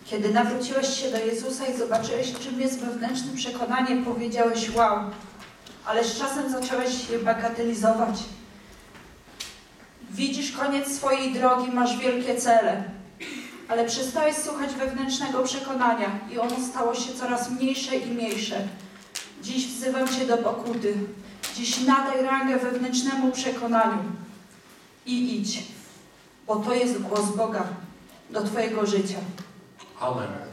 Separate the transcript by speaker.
Speaker 1: Kiedy nawróciłeś się do Jezusa i zobaczyłeś, czym jest wewnętrzne przekonanie, powiedziałeś: wow, ale z czasem zacząłeś je bagatelizować. Widzisz koniec swojej drogi, masz wielkie cele, ale przestałeś słuchać wewnętrznego przekonania i ono stało się coraz mniejsze i mniejsze. Dziś wzywam Cię do pokuty. Dziś nadaj rangę wewnętrznemu przekonaniu i idź, bo to jest głos Boga do Twojego życia.
Speaker 2: Amen.